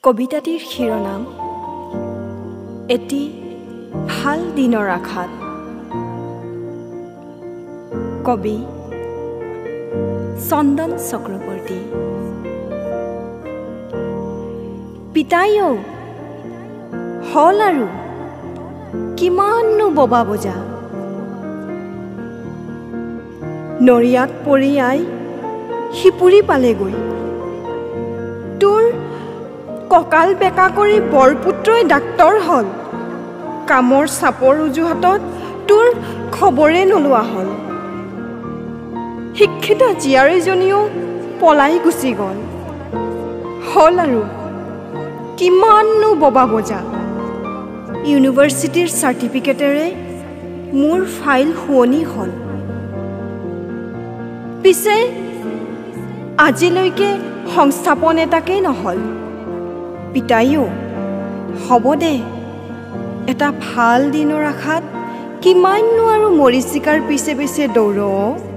কবিতাটিৰ শিৰোনাম এটি ভাল দিনৰ আঘাত। কবি চন্দন চক্ৰৱৰ্তী। পিতাইও হল আৰু কিমাননো ববা বজা, নৰিয়াত পৰি আই সিপুৰি পালেগৈ। তোৰ কঁকাল বেকা কৰি বৰপুত্ৰই ডাক্তৰ হল, কামৰ চাপৰ উজুহাতত তোৰ খবৰে নোলোৱা হল। শিক্ষিতা জীয়াৰীজনীও পলাই গুচি গল। হল আৰু কিমাননো ববা বজা, ইউনিভাৰ্চিটিৰ চাৰ্টিফিকেটেৰে মোৰ ফাইল শুৱনি হল। পিছে আজিলৈকে সংস্থাপন এটাকেই নহল। পিতাইও হ'ব দে, এটা ভাল দিনৰ আশাত কিমাননো আৰু মৰিচিকাৰ পিছে পিছে দৌৰ।